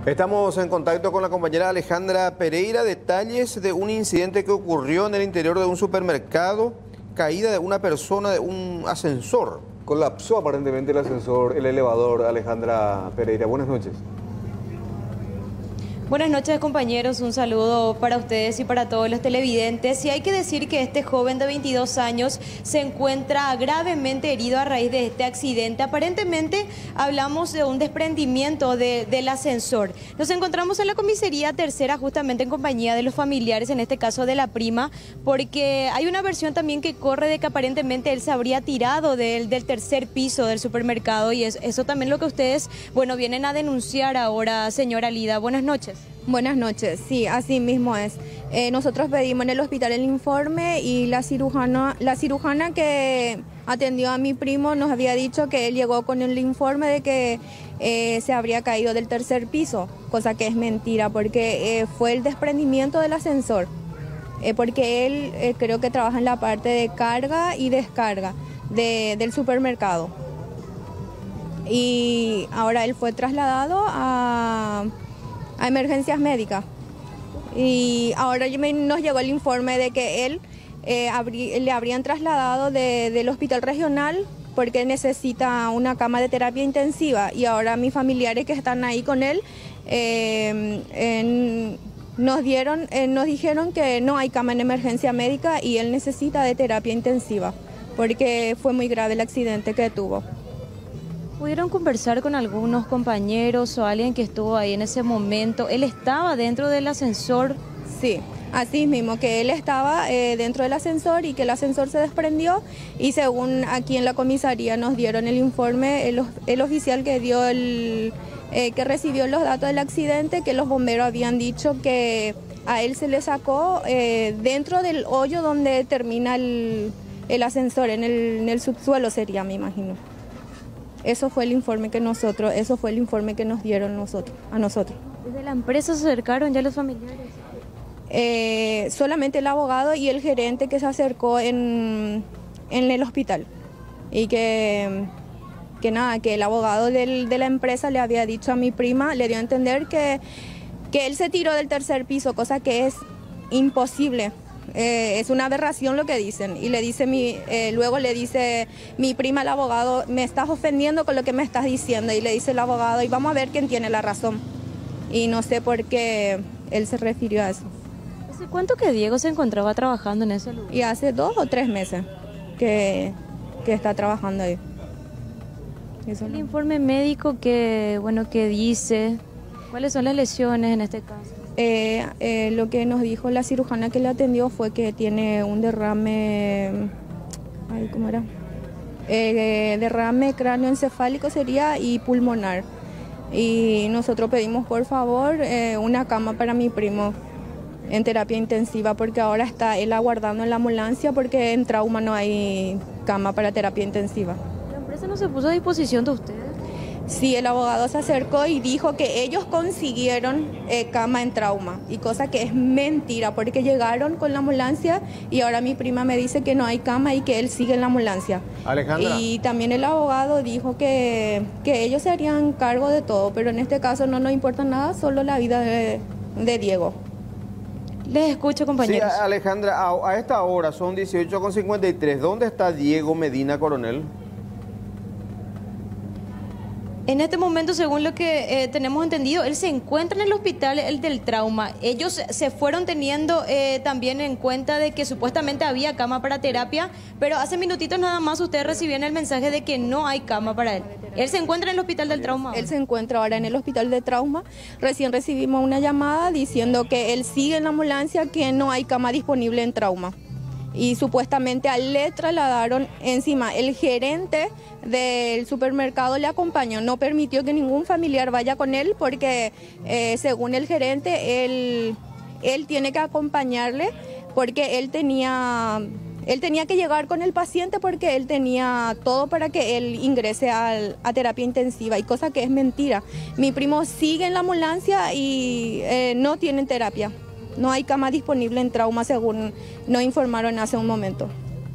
Estamos en contacto con la compañera Alejandra Pereira. Detalles de un incidente que ocurrió en el interior de un supermercado, caída de una persona de un ascensor. Colapsó aparentemente el ascensor, el elevador. Alejandra Pereira, buenas noches. Buenas noches, compañeros, un saludo para ustedes y para todos los televidentes. Y hay que decir que este joven de 22 años se encuentra gravemente herido a raíz de este accidente. Aparentemente hablamos de un desprendimiento del ascensor. Nos encontramos en la comisaría tercera justamente en compañía de los familiares, en este caso de la prima, porque hay una versión también que corre de que aparentemente él se habría tirado del tercer piso del supermercado, y eso también lo que ustedes, bueno, vienen a denunciar ahora, señora Lida. Buenas noches. Buenas noches, sí, así mismo es. Nosotros pedimos en el hospital el informe y la cirujana que atendió a mi primo nos había dicho que él llegó con el informe de que se habría caído del tercer piso, cosa que es mentira porque fue el desprendimiento del ascensor, porque él creo que trabaja en la parte de carga y descarga del supermercado. Y ahora él fue trasladado a emergencias médicas, y ahora nos llegó el informe de que él le habrían trasladado del hospital regional porque necesita una cama de terapia intensiva, y ahora mis familiares que están ahí con él nos dijeron que no hay cama en emergencia médica y él necesita de terapia intensiva porque fue muy grave el accidente que tuvo. ¿Pudieron conversar con algunos compañeros o alguien que estuvo ahí en ese momento? ¿Él estaba dentro del ascensor? Sí, así mismo, que él estaba dentro del ascensor y que el ascensor se desprendió, y según aquí en la comisaría nos dieron el informe, el oficial que dio que recibió los datos del accidente, que los bomberos habían dicho que a él se le sacó dentro del hoyo donde termina el ascensor, en el subsuelo sería, me imagino. Eso fue el informe que nos dieron a nosotros. ¿Desde la empresa se acercaron ya los familiares? Solamente el abogado y el gerente que se acercó en el hospital. Y que el abogado de la empresa le había dicho a mi prima, le dio a entender que él se tiró del tercer piso, cosa que es imposible. Es una aberración lo que dicen, y luego le dice mi prima al abogado, me estás ofendiendo con lo que me estás diciendo, y le dice el abogado, y vamos a ver quién tiene la razón, y no sé por qué él se refirió a eso. ¿Hace cuánto que Diego se encontraba trabajando en ese lugar? Y hace 2 o 3 meses que está trabajando ahí. El informe médico que dice, ¿cuáles son las lesiones en este caso? Lo que nos dijo la cirujana que le atendió fue que tiene un derrame, ¿cómo era? Derrame cráneoencefálico sería, y pulmonar. Y nosotros pedimos por favor una cama para mi primo en terapia intensiva, porque ahora está él aguardando en la ambulancia porque en trauma no hay cama para terapia intensiva. ¿La empresa no se puso a disposición de ustedes? Sí, el abogado se acercó y dijo que ellos consiguieron cama en trauma, y cosa que es mentira porque llegaron con la ambulancia y ahora mi prima me dice que no hay cama y que él sigue en la ambulancia. Alejandra. Y también el abogado dijo que ellos se harían cargo de todo, pero en este caso no nos importa nada, solo la vida de Diego. Les escucho, compañeros. Sí, Alejandra, a esta hora son 18:53. ¿Dónde está Diego Medina Coronel? En este momento, según lo que tenemos entendido, él se encuentra en el hospital, el del trauma. Ellos se fueron teniendo también en cuenta de que supuestamente había cama para terapia, pero hace minutitos nada más ustedes recibían el mensaje de que no hay cama para él. ¿Él se encuentra en el hospital del trauma? Él se encuentra ahora en el hospital de trauma. Recién recibimos una llamada diciendo que él sigue en la ambulancia, que no hay cama disponible en trauma. Y supuestamente a él le trasladaron encima. El gerente del supermercado le acompañó, no permitió que ningún familiar vaya con él porque según el gerente él tiene que acompañarle porque él tenía que llegar con el paciente porque él tenía todo para que él ingrese a terapia intensiva, y cosa que es mentira. Mi primo sigue en la ambulancia y no tiene terapia. No hay cama disponible en trauma, según nos informaron hace un momento.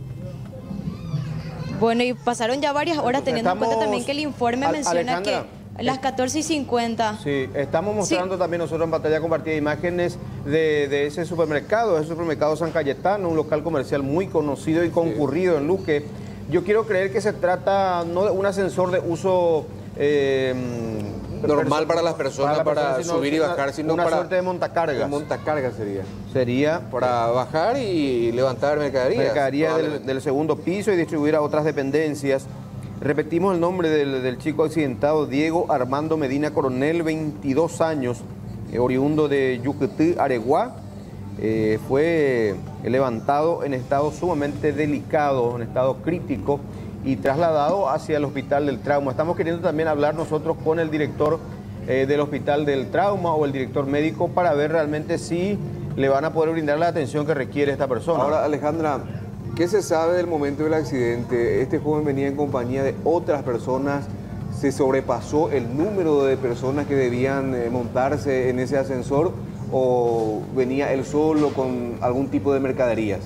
Bueno, y pasaron ya varias horas teniendo en cuenta también que el informe menciona Alejandra, las 14:50. Sí, estamos mostrando también nosotros en pantalla compartida imágenes de ese supermercado San Cayetano, un local comercial muy conocido y concurrido en Luque. Yo quiero creer que se trata no de un ascensor de uso normal para las personas, para sino subir y bajar, sino una para... suerte de montacargas. Un montacargas sería. Sería Para bajar y levantar mercaderías. mercadería del segundo piso y distribuir a otras dependencias. Repetimos el nombre del chico accidentado, Diego Armando Medina Coronel, 22 años, oriundo de Yucutí, Areguá. Fue levantado en estado sumamente delicado, en estado crítico, y trasladado hacia el Hospital del Trauma. Estamos queriendo también hablar nosotros con el director del Hospital del Trauma o el director médico para ver realmente si le van a poder brindar la atención que requiere esta persona. Ahora, Alejandra, ¿qué se sabe del momento del accidente? Este joven venía en compañía de otras personas. ¿Se sobrepasó el número de personas que debían montarse en ese ascensor o venía él solo con algún tipo de mercaderías?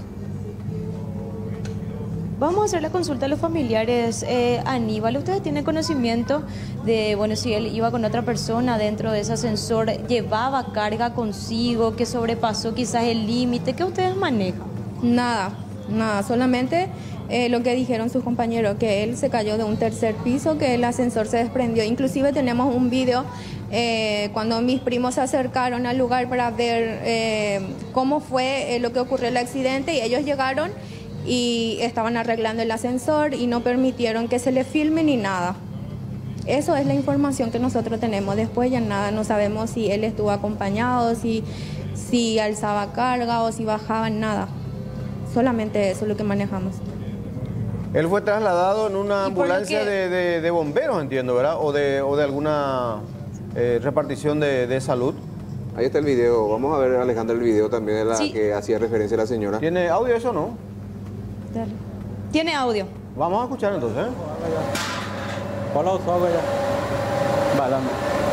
Vamos a hacer la consulta a los familiares. Aníbal, ¿ustedes tienen conocimiento de, bueno, si él iba con otra persona dentro de ese ascensor, llevaba carga consigo, que sobrepasó quizás el límite? ¿Qué ustedes manejan? Nada, solamente lo que dijeron sus compañeros, que él se cayó de un tercer piso, que el ascensor se desprendió. Inclusive tenemos un video cuando mis primos se acercaron al lugar para ver cómo fue lo que ocurrió el accidente, y ellos llegaron y estaban arreglando el ascensor y no permitieron que se le filme ni nada. Eso es la información que nosotros tenemos. Después ya nada, no sabemos si él estuvo acompañado, si alzaba carga o si bajaba, nada. Solamente eso es lo que manejamos. Él fue trasladado en una Y por lo ambulancia que- de bomberos, entiendo, ¿verdad? O de alguna repartición de salud. Ahí está el video. Vamos a ver, Alejandra, el video también de la Sí. que hacía referencia la señora. ¿Tiene audio eso o no? Dale. Tiene audio. Vamos a escuchar entonces. Có lâu so với bà làm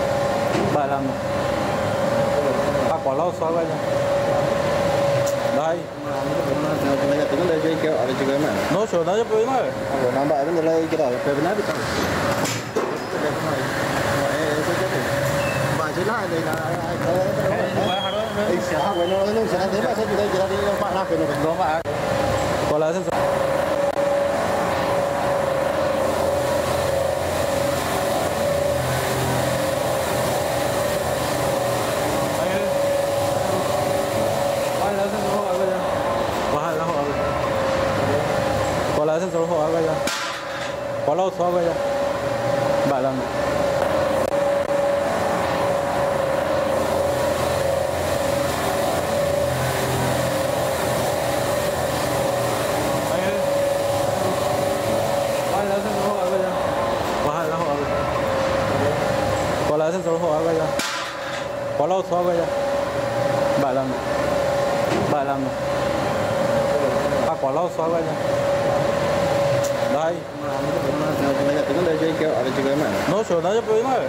có lâu so với đây nó sửa nó giúp mà có lẽ sẽ có lẽ sẽ số họ bây giờ có lâu so bây giờ bà làm có lẽ sẽ số họ bây giờ có lâu so bây giờ bà làm có lâu so bây giờ đây nó sửa nó giúp mà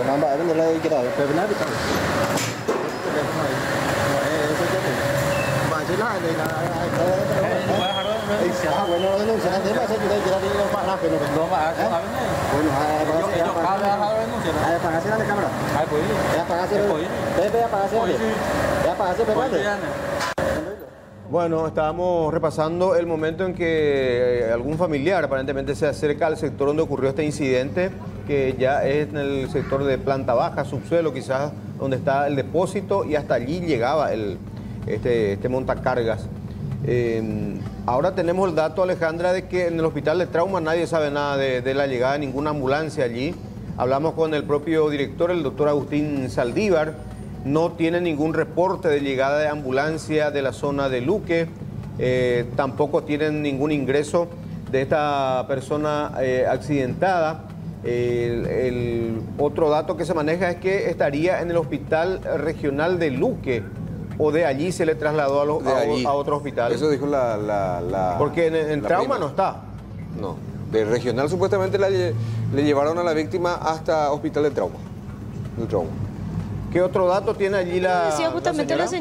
Bueno, estábamos repasando el momento en que algún familiar aparentemente se acerca al sector donde ocurrió este incidente, que ya es en el sector de planta baja, subsuelo, quizás donde está el depósito, y hasta allí llegaba este montacargas. Ahora tenemos el dato, Alejandra, de que en el Hospital de Trauma nadie sabe nada de la llegada de ninguna ambulancia allí. Hablamos con el propio director, el doctor Agustín Saldívar. No tiene ningún reporte de llegada de ambulancia de la zona de Luque. Tampoco tienen ningún ingreso de esta persona accidentada. El otro dato que se maneja es que estaría en el Hospital Regional de Luque, o de allí se le trasladó a otro hospital. Eso dijo la Porque en la Trauma prima. no está. No, de regional supuestamente le llevaron a la víctima hasta Hospital de Trauma. Del Trauma. ¿Qué otro dato tiene allí Decía justamente la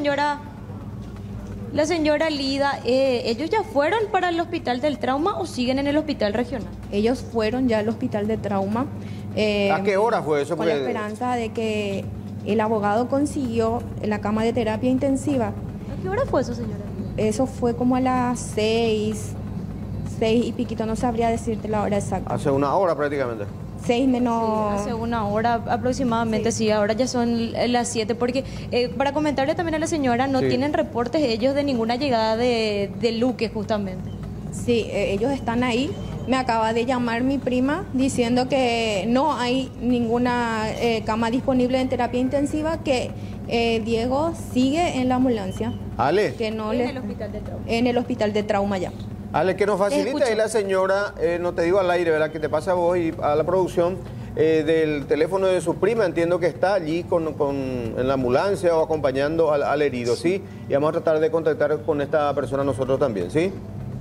señora Lida, ¿ellos ya fueron para el Hospital del Trauma o siguen en el Hospital Regional? Ellos fueron ya al hospital de trauma. ¿A qué hora fue eso? Con la esperanza de que el abogado consiguió la cama de terapia intensiva. ¿A qué hora fue eso, señora? Eso fue como a las 6 y piquito, no sabría decirte la hora exacta. Hace una hora prácticamente. 6 menos... Hace una hora aproximadamente, sí, ahora ya son las 7, porque para comentarle también a la señora, no Sí. tienen reportes ellos de ninguna llegada de Luque justamente. Sí, ellos están ahí. Me acaba de llamar mi prima diciendo que no hay ninguna cama disponible en terapia intensiva, que Diego sigue en la ambulancia. Ale, Que no En el hospital de trauma. En el hospital de trauma ya. Ale, que nos facilita escucho. ahí la señora, no te digo al aire, ¿verdad? Que te pasa a vos y a la producción, del teléfono de su prima, entiendo que está allí en la ambulancia o acompañando al herido, ¿sí? Y vamos a tratar de contactar con esta persona nosotros también, ¿sí?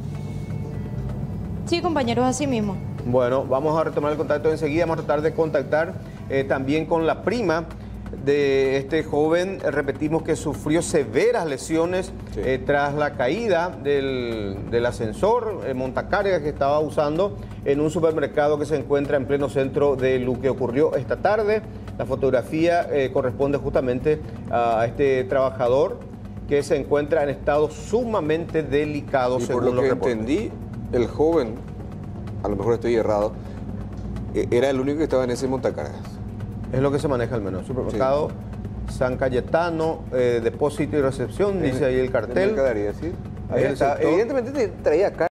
Sí, compañeros, así mismo. Bueno, vamos a retomar el contacto enseguida, vamos a tratar de contactar también con la prima de este joven. Repetimos que sufrió severas lesiones Sí. tras la caída del ascensor montacargas que estaba usando en un supermercado que se encuentra en pleno centro de Luque. Ocurrió esta tarde. La fotografía corresponde justamente a este trabajador que se encuentra en estado sumamente delicado, Y según por lo los que reportes. entendí, el joven, a lo mejor estoy errado, era el único que estaba en ese montacargas. Es lo que se maneja al menos. Supermercado San Cayetano, depósito y recepción, dice ahí el De cartel. mercadería, ¿sí? Ahí Ahí el está. sector. Evidentemente traía acá.